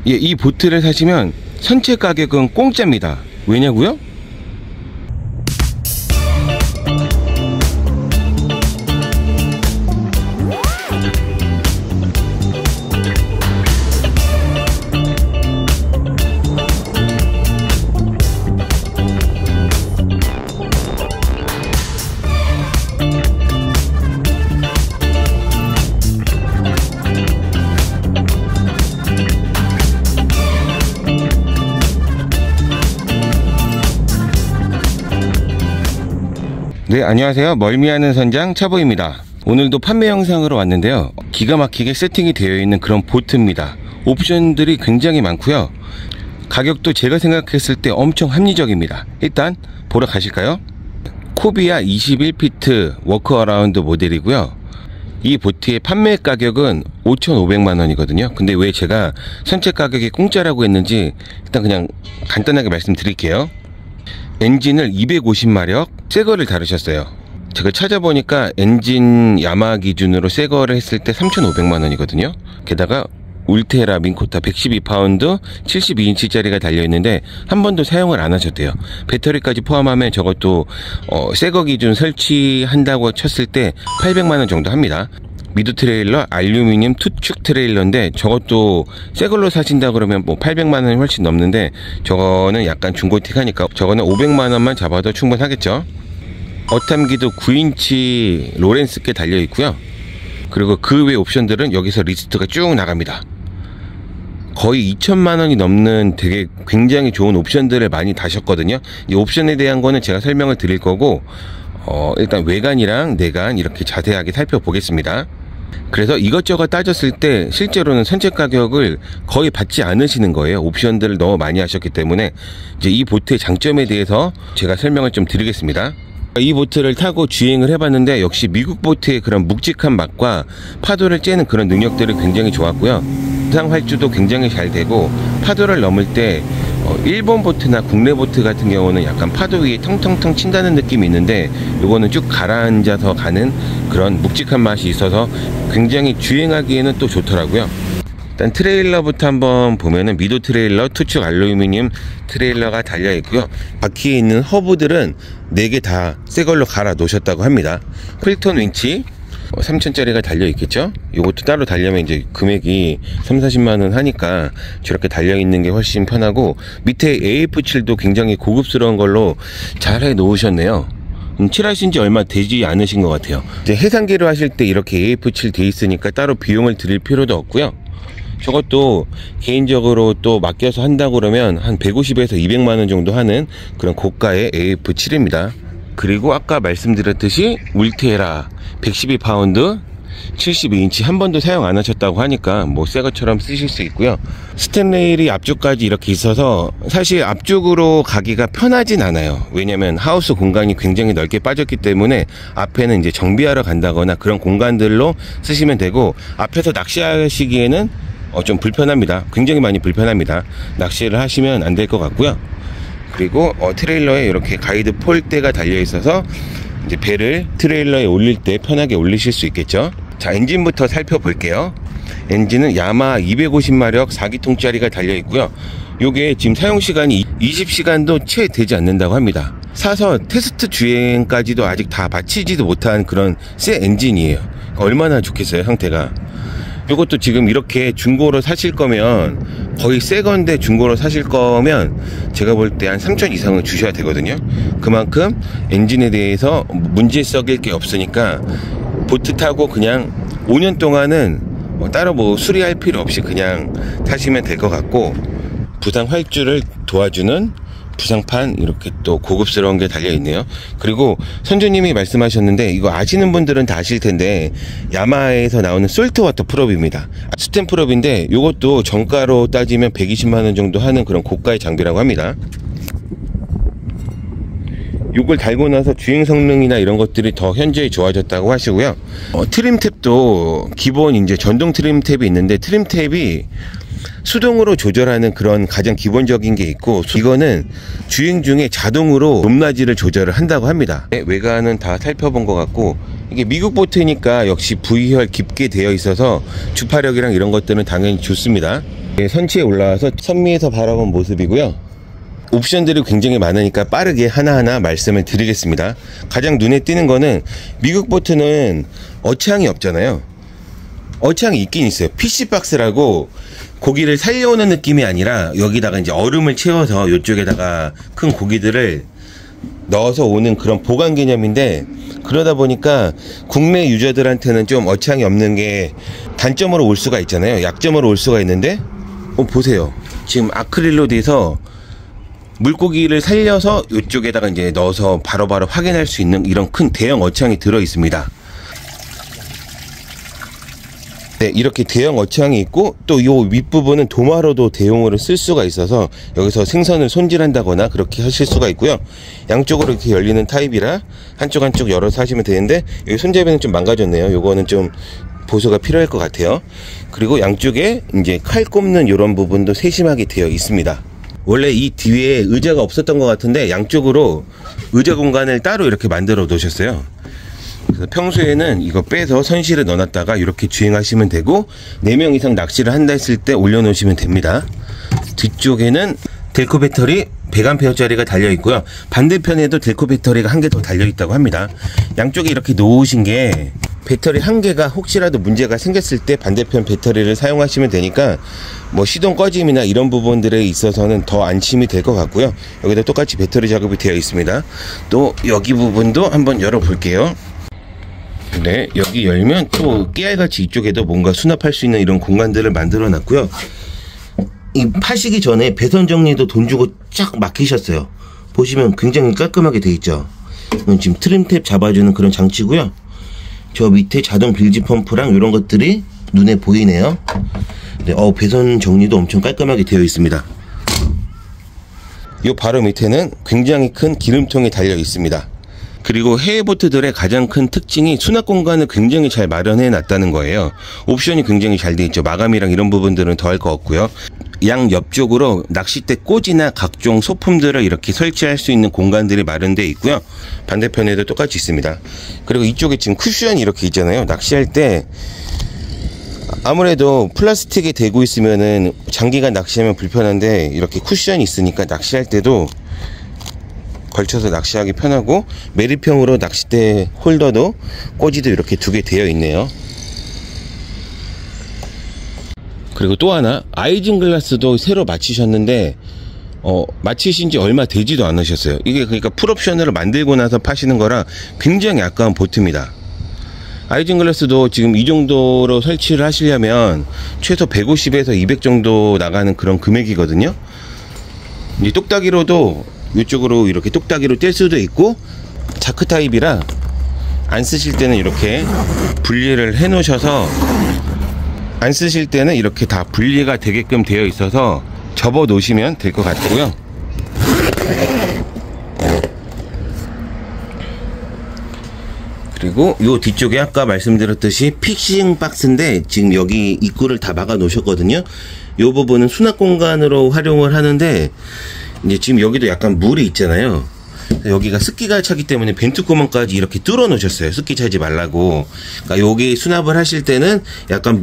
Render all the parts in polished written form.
예, 이 보트를 사시면 선체 가격은 공짜입니다. 왜냐고요? 네, 안녕하세요. 멀미하는 선장 차보입니다. 오늘도 판매 영상으로 왔는데요, 기가 막히게 세팅이 되어 있는 그런 보트입니다. 옵션들이 굉장히 많고요, 가격도 제가 생각했을 때 엄청 합리적입니다. 일단 보러 가실까요? 코비아 21피트 워크어라운드 모델이고요, 이 보트의 판매 가격은 5,500만원이거든요 근데 왜 제가 선체 가격이 공짜라고 했는지 일단 그냥 간단하게 말씀드릴게요. 엔진을 250마력 새거를 다루셨어요. 제가 찾아보니까 엔진 야마 기준으로 새거를 했을 때 3,500만원이거든요 게다가 울테라 민코타 112파운드 72인치짜리가 달려있는데 한 번도 사용을 안 하셨대요. 배터리까지 포함하면 저것도 새거 기준 설치한다고 쳤을 때 800만원 정도 합니다. 미드 트레일러 알루미늄 투축 트레일러인데 저것도 새걸로 사신다 그러면 뭐 800만원이 훨씬 넘는데 저거는 약간 중고틱하니까 저거는 500만원만 잡아도 충분하겠죠. 어탐기도 9인치 로렌스께 달려있고요, 그리고 그 외 옵션들은 여기서 리스트가 쭉 나갑니다. 거의 2천만원이 넘는 되게 굉장히 좋은 옵션들을 많이 다셨거든요. 이 옵션에 대한 거는 제가 설명을 드릴 거고, 일단 외관이랑 내관 이렇게 자세하게 살펴보겠습니다. 그래서 이것저것 따졌을 때 실제로는 선체 가격을 거의 받지 않으시는 거예요. 옵션들을 너무 많이 하셨기 때문에. 이제 이 보트의 장점에 대해서 제가 설명을 좀 드리겠습니다. 이 보트를 타고 주행을 해봤는데 역시 미국 보트의 그런 묵직한 맛과 파도를 째는 그런 능력들이 굉장히 좋았고요, 부상 활주도 굉장히 잘 되고, 파도를 넘을 때 일본 보트나 국내 보트 같은 경우는 약간 파도 위에 텅텅텅 친다는 느낌이 있는데 요거는 쭉 가라앉아서 가는 그런 묵직한 맛이 있어서 굉장히 주행하기에는 또 좋더라고요. 일단 트레일러부터 한번 보면은 미도 트레일러 투축 알루미늄 트레일러가 달려있고요, 바퀴에 있는 허브들은 4개 다 새걸로 갈아 놓으셨다고 합니다. 필턴 윈치 3,000짜리가 달려있겠죠. 이것도 따로 달려면 이제 금액이 30-40만원 하니까 저렇게 달려있는 게 훨씬 편하고, 밑에 AF7도 굉장히 고급스러운 걸로 잘 해 놓으셨네요. 칠하신 지 얼마 되지 않으신 것 같아요. 이제 해상기로 하실 때 이렇게 AF7 돼 있으니까 따로 비용을 드릴 필요도 없고요, 저것도 개인적으로 또 맡겨서 한다고 그러면 한 150에서 200만원 정도 하는 그런 고가의 AF7입니다. 그리고 아까 말씀드렸듯이 울테라 112파운드 72인치 한 번도 사용 안 하셨다고 하니까 뭐 새것처럼 쓰실 수 있고요. 스탠레일이 앞쪽까지 이렇게 있어서 사실 앞쪽으로 가기가 편하진 않아요. 왜냐면 하우스 공간이 굉장히 넓게 빠졌기 때문에 앞에는 이제 정비하러 간다거나 그런 공간들로 쓰시면 되고, 앞에서 낚시하시기에는 좀 불편합니다. 굉장히 많이 불편합니다. 낚시를 하시면 안 될 것 같고요. 그리고 트레일러에 이렇게 가이드 폴대가 달려 있어서 이제 배를 트레일러에 올릴 때 편하게 올리실 수 있겠죠. 자, 엔진부터 살펴볼게요. 엔진은 야마 250마력 4기통짜리가 달려 있고요, 요게 지금 사용시간이 20시간도 채 되지 않는다고 합니다. 사서 테스트 주행까지도 아직 다 마치지도 못한 그런 새 엔진이에요. 얼마나 좋겠어요, 상태가. 요것도 지금 이렇게 중고로 사실 거면, 거의 새 건데 중고로 사실 거면 제가 볼 때 한 3천 이상은 주셔야 되거든요. 그만큼 엔진에 대해서 문제 썩일 게 없으니까 보트 타고 그냥 5년 동안은 따로 뭐 수리할 필요 없이 그냥 타시면 될 것 같고, 부상 활주를 도와주는 부상판 이렇게 또 고급스러운 게 달려있네요. 그리고 선주님이 말씀하셨는데 이거 아시는 분들은 다 아실 텐데 야마하에서 나오는 솔트워터 프롭입니다. 스템 프롭인데 이것도 정가로 따지면 120만원 정도 하는 그런 고가의 장비라고 합니다. 이걸 달고 나서 주행 성능이나 이런 것들이 더 현저히 좋아졌다고 하시고요. 트림 탭도 기본 이제 전동 트림 탭이 있는데, 트림 탭이 수동으로 조절하는 그런 가장 기본적인 게 있고, 이거는 주행 중에 자동으로 높낮이를 조절을 한다고 합니다. 외관은 다 살펴본 것 같고, 이게 미국 보트니까 역시 V혈 깊게 되어 있어서 주파력이랑 이런 것들은 당연히 좋습니다. 선치에 올라와서 선미에서 바라본 모습이고요. 옵션들이 굉장히 많으니까 빠르게 하나하나 말씀을 드리겠습니다. 가장 눈에 띄는 거는 미국 보트는 어창이 없잖아요. 어창이 있긴 있어요. PC박스라고 고기를 살려오는 느낌이 아니라 여기다가 이제 얼음을 채워서 이쪽에다가 큰 고기들을 넣어서 오는 그런 보관 개념인데, 그러다 보니까 국내 유저들한테는 좀 어창이 없는 게 단점으로 올 수가 있잖아요. 약점으로 올 수가 있는데, 보세요. 지금 아크릴로 돼서 물고기를 살려서 이쪽에다가 이제 넣어서 바로바로 확인할 수 있는 이런 큰 대형 어창이 들어 있습니다. 네, 이렇게 대형 어창이 있고, 또 이 윗부분은 도마로도 대용으로 쓸 수가 있어서 여기서 생선을 손질한다거나 그렇게 하실 수가 있고요. 양쪽으로 이렇게 열리는 타입이라 한쪽 열어서 하시면 되는데, 여기 손잡이는 좀 망가졌네요. 요거는 좀 보수가 필요할 것 같아요. 그리고 양쪽에 이제 칼 꼽는 이런 부분도 세심하게 되어 있습니다. 원래 이 뒤에 의자가 없었던 것 같은데 양쪽으로 의자 공간을 따로 이렇게 만들어 놓으셨어요. 그래서 평소에는 이거 빼서 선실에 넣어놨다가 이렇게 주행하시면 되고, 4명 이상 낚시를 한다 했을 때 올려놓으시면 됩니다. 뒤쪽에는 델코 배터리 100A짜리가 달려있고요. 반대편에도 델코 배터리가 한 개 더 달려있다고 합니다. 양쪽에 이렇게 놓으신 게 배터리 한 개가 혹시라도 문제가 생겼을 때 반대편 배터리를 사용하시면 되니까 뭐 시동 꺼짐이나 이런 부분들에 있어서는 더 안심이 될 것 같고요. 여기도 똑같이 배터리 작업이 되어 있습니다. 또 여기 부분도 한번 열어볼게요. 네, 여기 열면 또 깨알같이 이쪽에도 뭔가 수납할 수 있는 이런 공간들을 만들어 놨고요. 이 파시기 전에 배선 정리도 돈 주고 쫙 맡기셨어요. 보시면 굉장히 깔끔하게 돼 있죠. 이건 지금 트림탭 잡아주는 그런 장치고요. 저 밑에 자동 빌지 펌프랑 이런 것들이 눈에 보이네요. 네, 배선 정리도 엄청 깔끔하게 되어 있습니다. 요 바로 밑에는 굉장히 큰 기름통이 달려 있습니다. 그리고 해외보트들의 가장 큰 특징이 수납 공간을 굉장히 잘 마련해 놨다는 거예요. 옵션이 굉장히 잘 돼 있죠. 마감이랑 이런 부분들은 더할 거 없고요. 양 옆쪽으로 낚싯대 꽂이나 각종 소품들을 이렇게 설치할 수 있는 공간들이 마련되어 있고요. 반대편에도 똑같이 있습니다. 그리고 이쪽에 지금 쿠션이 이렇게 있잖아요. 낚시할 때 아무래도 플라스틱에 대고 있으면은 장기간 낚시하면 불편한데, 이렇게 쿠션이 있으니까 낚시할 때도 걸쳐서 낚시하기 편하고, 매립형으로 낚싯대 홀더도 꽂이도 이렇게 2개 되어 있네요. 그리고 또 하나, 아이징글라스도 새로 맞추셨는데 맞추신 지 얼마 되지도 않으셨어요. 이게 그러니까 풀옵션으로 만들고 나서 파시는 거라 굉장히 아까운 보트입니다. 아이징글라스도 지금 이 정도로 설치를 하시려면 최소 150에서 200 정도 나가는 그런 금액이거든요. 이 똑딱이로도 이쪽으로 이렇게 똑딱이로 뗄 수도 있고, 자크 타입이라 안 쓰실 때는 이렇게 분리를 해 놓으셔서, 안 쓰실 때는 이렇게 다 분리가 되게끔 되어 있어서 접어 놓으시면 될 것 같고요. 그리고 요 뒤쪽에 아까 말씀드렸듯이 픽싱 박스인데, 지금 여기 입구를 다 막아 놓으셨거든요. 요 부분은 수납 공간으로 활용을 하는데, 이제 지금 여기도 약간 물이 있잖아요. 여기가 습기가 차기 때문에 벤트 구멍까지 이렇게 뚫어 놓으셨어요. 습기 차지 말라고. 그러니까 여기 수납을 하실 때는 약간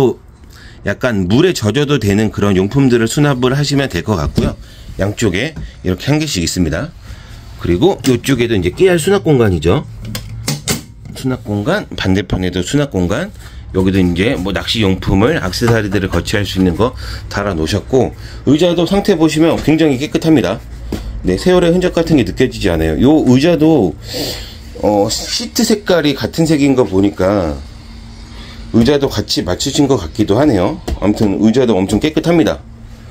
물에 젖어도 되는 그런 용품들을 수납을 하시면 될 것 같고요. 양쪽에 이렇게 한 개씩 있습니다. 그리고 이쪽에도 이제 깨알 수납 공간이죠. 수납 공간, 반대편에도 수납 공간, 여기도 이제 뭐 낚시 용품을, 액세서리들을 거치할 수 있는 거 달아 놓으셨고, 의자도 상태 보시면 굉장히 깨끗합니다. 네, 세월의 흔적 같은 게 느껴지지 않아요. 요 의자도 시트 색깔이 같은 색인 거 보니까 의자도 같이 맞추신 것 같기도 하네요. 아무튼 의자도 엄청 깨끗합니다.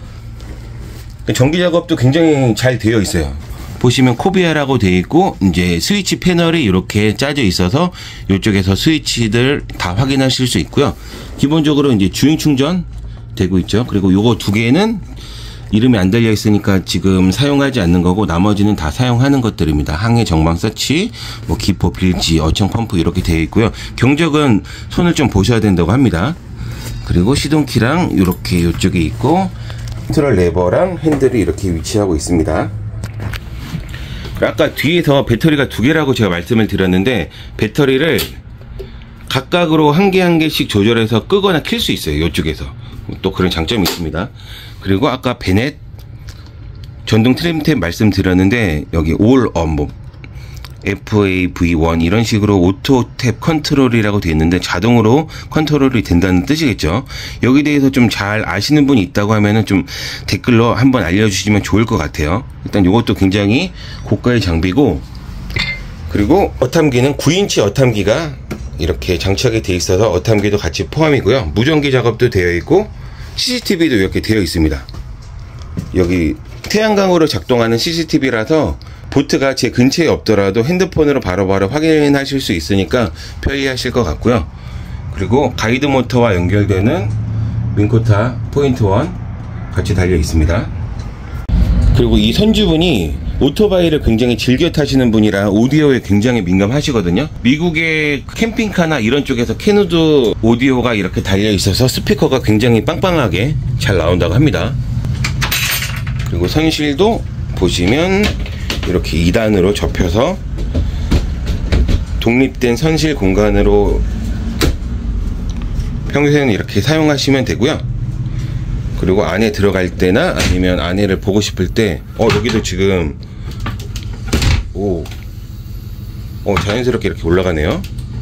전기 작업도 굉장히 잘 되어 있어요. 보시면 코비아라고 되어 있고, 이제 스위치 패널이 이렇게 짜져 있어서 이쪽에서 스위치들 다 확인하실 수 있고요. 기본적으로 이제 주행 충전 되고 있죠. 그리고 요거 2개는 이름이 안 달려 있으니까 지금 사용하지 않는 거고, 나머지는 다 사용하는 것들입니다. 항해 정방 서치, 뭐 기포, 빌지, 어청 펌프 이렇게 되어 있고요. 경적은 손을 좀 보셔야 된다고 합니다. 그리고 시동키랑 이렇게 이쪽에 있고, 컨트롤 레버랑 핸들이 이렇게 위치하고 있습니다. 아까 뒤에서 배터리가 2개라고 제가 말씀을 드렸는데, 배터리를 각각으로 한 개 한 개씩 조절해서 끄거나 킬 수 있어요. 이쪽에서 또 그런 장점이 있습니다. 그리고 아까 베넷 전동 트림탭 말씀드렸는데 여기 all on 뭐 FAV1 이런 식으로 오토 탭 컨트롤이라고 되어 있는데 자동으로 컨트롤이 된다는 뜻이겠죠. 여기 대해서 좀 잘 아시는 분이 있다고 하면은 좀 댓글로 한번 알려주시면 좋을 것 같아요. 일단 이것도 굉장히 고가의 장비고, 그리고 어탐기는 9인치 어탐기가 이렇게 장착이 되어 있어서 어탐기도 같이 포함이고요. 무전기 작업도 되어 있고 CCTV도 이렇게 되어 있습니다. 여기 태양광으로 작동하는 CCTV라서 보트가 제 근처에 없더라도 핸드폰으로 바로바로 확인하실 수 있으니까 편리하실 것 같고요. 그리고 가이드 모터와 연결되는 윙코타 포인트 1 같이 달려 있습니다. 그리고 이 선주분이 오토바이를 굉장히 즐겨 타시는 분이라 오디오에 굉장히 민감하시거든요. 미국의 캠핑카나 이런 쪽에서 캐누드 오디오가 이렇게 달려 있어서 스피커가 굉장히 빵빵하게 잘 나온다고 합니다. 그리고 선실도 보시면 이렇게 2단으로 접혀서 독립된 선실 공간으로 평소에는 이렇게 사용하시면 되고요. 그리고 안에 들어갈 때나 아니면 안에를 보고 싶을 때 여기도 지금 자연스럽게 이렇게 올라가네요.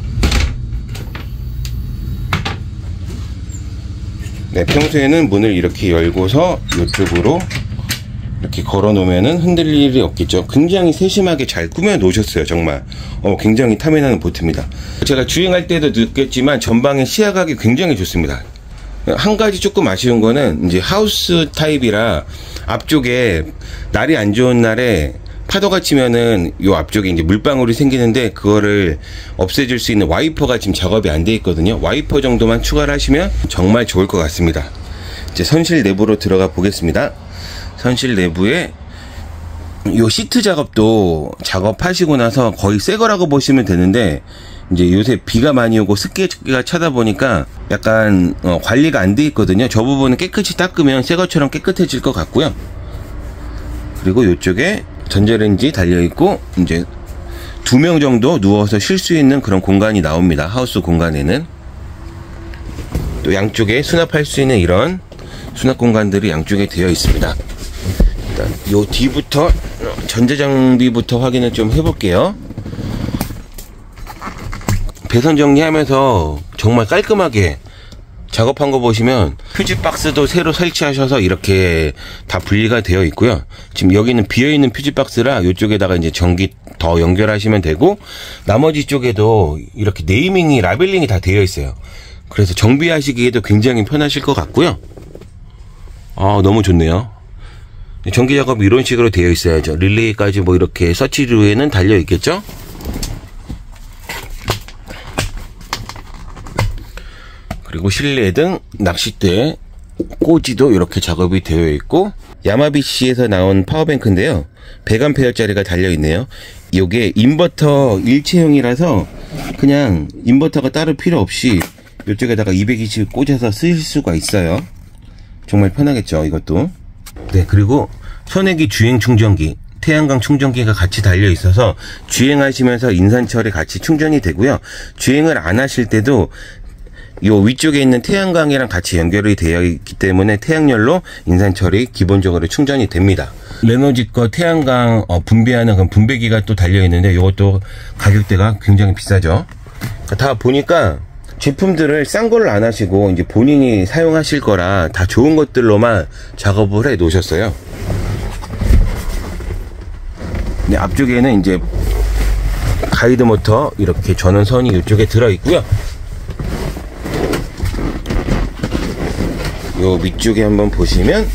네, 평소에는 문을 이렇게 열고서 이쪽으로 이렇게 걸어 놓으면은 흔들릴 일이 없겠죠. 굉장히 세심하게 잘 꾸며 놓으셨어요. 정말 굉장히 탐이 나는 보트입니다. 제가 주행할 때도 느꼈지만 전방의 시야각이 굉장히 좋습니다. 한 가지 조금 아쉬운 거는 이제 하우스 타입이라 앞쪽에 날이 안 좋은 날에 파도가 치면은 요 앞쪽에 이제 물방울이 생기는데 그거를 없애줄 수 있는 와이퍼가 지금 작업이 안 돼 있거든요. 와이퍼 정도만 추가를 하시면 정말 좋을 것 같습니다. 이제 선실 내부로 들어가 보겠습니다. 선실 내부에 요 시트 작업도 작업하시고 나서 거의 새 거라고 보시면 되는데, 이제 요새 비가 많이 오고 습기가 차다 보니까 약간 관리가 안 돼 있거든요. 저 부분은 깨끗이 닦으면 새 것처럼 깨끗해질 것 같고요. 그리고 요쪽에 전자레인지 달려 있고 이제 2명 정도 누워서 쉴 수 있는 그런 공간이 나옵니다. 하우스 공간에는 또 양쪽에 수납할 수 있는 이런 수납 공간들이 양쪽에 되어 있습니다. 일단 요 뒤부터 전자장비부터 확인을 좀 해볼게요. 배선 정리하면서 정말 깔끔하게 작업한 거 보시면 퓨즈박스도 새로 설치하셔서 이렇게 다 분리가 되어 있고요. 지금 여기는 비어있는 퓨즈박스라 이쪽에다가 이제 전기 더 연결하시면 되고, 나머지 쪽에도 이렇게 네이밍이 라벨링이 다 되어 있어요. 그래서 정비하시기에도 굉장히 편하실 것 같고요. 너무 좋네요. 전기 작업이 이런 식으로 되어 있어야죠. 릴레이까지 뭐 이렇게 서치류에는 달려 있겠죠. 그리고 실내등, 낚싯대, 꽂이도 이렇게 작업이 되어 있고, 야마비시에서 나온 파워뱅크인데요. 100A짜리가 달려있네요. 이게 인버터 일체형이라서 그냥 인버터가 따로 필요 없이 이쪽에다가 220 꽂아서 쓰실 수가 있어요. 정말 편하겠죠, 이것도. 네, 그리고 선행기 주행 충전기, 태양광 충전기가 같이 달려 있어서 주행하시면서 인산철이 같이 충전이 되고요. 주행을 안 하실 때도 요 위쪽에 있는 태양광이랑 같이 연결이 되어 있기 때문에 태양열로 인산철이 기본적으로 충전이 됩니다. 레노지 거 태양광 분배하는 그런 분배기가 또 달려 있는데 이것도 가격대가 굉장히 비싸죠. 다 보니까 제품들을 싼 걸로 안 하시고 이제 본인이 사용하실 거라 다 좋은 것들로만 작업을 해 놓으셨어요. 네, 앞쪽에는 이제 가이드 모터 이렇게 전원선이 이쪽에 들어 있고요. 요 위쪽에 한번 보시면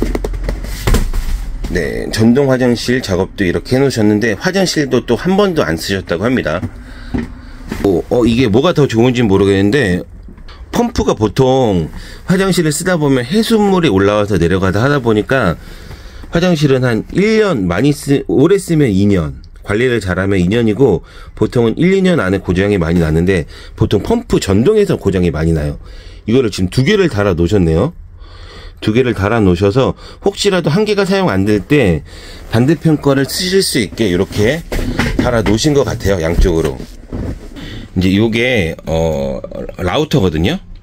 네, 전동 화장실 작업도 이렇게 해 놓으셨는데 화장실도 또 한 번도 안 쓰셨다고 합니다. 이게 뭐가 더 좋은지 모르겠는데 펌프가 보통 화장실을 쓰다 보면 해수물이 올라와서 내려가다 하다 보니까 화장실은 한 1년 오래 쓰면 2년, 관리를 잘하면 2년이고 보통은 1, 2년 안에 고장이 많이 나는데 보통 펌프 전동에서 고장이 많이 나요. 이거를 지금 2개를 달아 놓으셨네요. 2개를 달아 놓으셔서 혹시라도 한 개가 사용 안 될 때 반대편 거를 쓰실 수 있게 이렇게 달아 놓으신 것 같아요. 양쪽으로. 이제 요게 라우터거든요.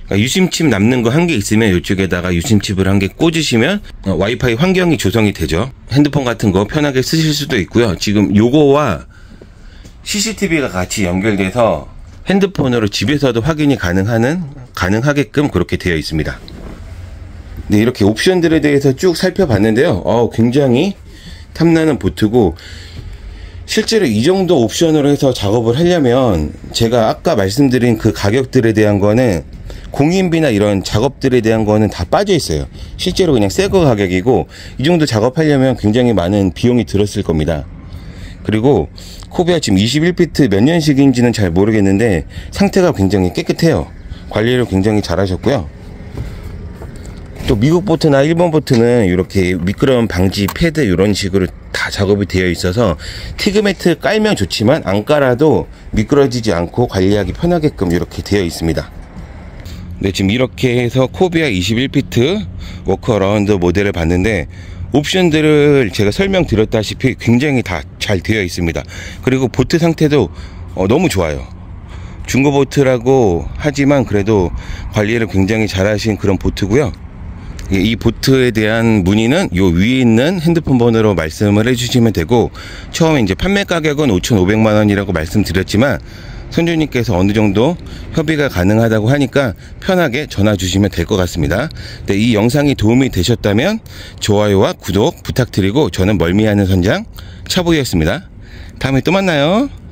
그러니까 유심칩 남는 거 한 개 있으면 이쪽에다가 유심칩을 한 개 꽂으시면 와이파이 환경이 조성이 되죠. 핸드폰 같은 거 편하게 쓰실 수도 있고요. 지금 요거와 CCTV가 같이 연결돼서 핸드폰으로 집에서도 확인이 가능하게끔 그렇게 되어 있습니다. 네, 이렇게 옵션들에 대해서 쭉 살펴봤는데요. 굉장히 탐나는 보트고, 실제로 이 정도 옵션으로 해서 작업을 하려면 제가 아까 말씀드린 그 가격들에 대한 거는 공인비나 이런 작업들에 대한 거는 다 빠져 있어요. 실제로 그냥 새거 가격이고, 이 정도 작업하려면 굉장히 많은 비용이 들었을 겁니다. 그리고 코비아 지금 21피트 몇 년식인지는 잘 모르겠는데 상태가 굉장히 깨끗해요. 관리를 굉장히 잘 하셨고요. 또 미국 보트나 일본 보트는 이렇게 미끄럼 방지 패드 이런 식으로 다 작업이 되어 있어서 티그매트 깔면 좋지만 안 깔아도 미끄러지지 않고 관리하기 편하게끔 이렇게 되어 있습니다. 네, 지금 이렇게 해서 코비아 21피트 워크어라운드 모델을 봤는데, 옵션들을 제가 설명드렸다시피 굉장히 다 잘 되어 있습니다. 그리고 보트 상태도 너무 좋아요. 중고 보트라고 하지만 그래도 관리를 굉장히 잘 하신 그런 보트고요. 이 보트에 대한 문의는 요 위에 있는 핸드폰 번호로 말씀을 해주시면 되고, 처음에 이제 판매 가격은 5,500만 원이라고 말씀드렸지만 선주님께서 어느 정도 협의가 가능하다고 하니까 편하게 전화 주시면 될 것 같습니다. 네, 이 영상이 도움이 되셨다면 좋아요와 구독 부탁드리고, 저는 멀미하는 선장 차보이였습니다. 다음에 또 만나요.